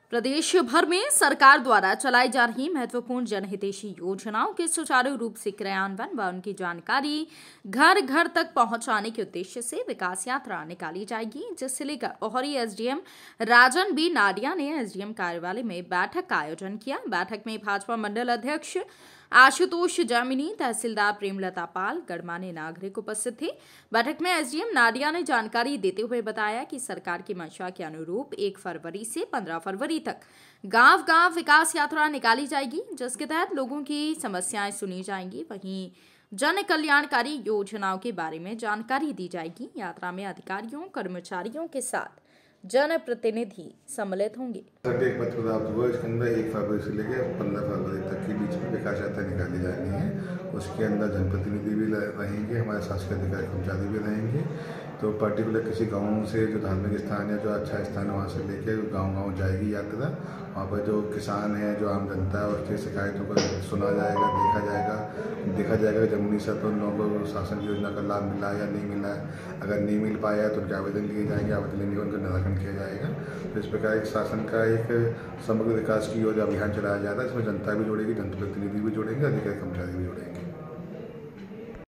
प्रदेश भर में सरकार द्वारा चलाई जा रही महत्वपूर्ण जनहितैषी योजनाओं के सुचारू रूप से क्रियान्वयन व उनकी जानकारी घर घर तक पहुंचाने के उद्देश्य से विकास यात्रा निकाली जाएगी, जिससे लेकर ओहरी एसडीएम राजन बी नाडिया ने एसडीएम कार्यालय में बैठक का आयोजन किया। बैठक में भाजपा मंडल अध्यक्ष आशुतोष जामिनी, तहसीलदार प्रेमलता पाल, गणमान्य नागरिक उपस्थित थे। बैठक में एसडीएम नाडिया ने जानकारी देते हुए बताया कि सरकार की मंशा के अनुरूप 1 फरवरी से 15 फरवरी तक गांव-गांव विकास यात्रा निकाली जाएगी, जिसके तहत लोगों की समस्याएं सुनी जाएंगी, वहीं जन कल्याणकारी योजनाओं के बारे में जानकारी दी जाएगी। यात्रा में अधिकारियों, कर्मचारियों के साथ जनप्रतिनिधि सम्मिलित होंगे। एक पत्र प्राप्त हुआ, इसके अंदर 1 फरवरी से लेकर 15 फरवरी तक के बीच में विकास यात्रा निकाली जानी है। उसके अंदर जनप्रतिनिधि भी रहेंगे, हमारे शासकीय अधिकारी कर्मचारी भी रहेंगे। तो पर्टिकुलर किसी गांव से जो धार्मिक स्थान है, जो अच्छा स्थान है, वहाँ से लेकर गांव-गांव जाएगी यात्रा। वहाँ पर जो किसान है, जो आम जनता है, उसकी शिकायतों को सुना जाएगा, देखा जाएगा कि जमीनी स्तर पर उन लोगों को शासन की योजना का लाभ मिला है या नहीं मिला है। अगर नहीं मिल पाया तो उनके आवेदन लिए जाएंगे, आवेदन लेने के उनका निराकरण किया जाएगा। तो इस प्रकार एक शासन का एक समग्र विकास की योजना अभियान चलाया जा रहा है। इसमें जनता भी जुड़ेगी, जनप्रतिनिधि भी जुड़ेंगे, अधिकारी कर्मचारी भी जुड़ेंगे।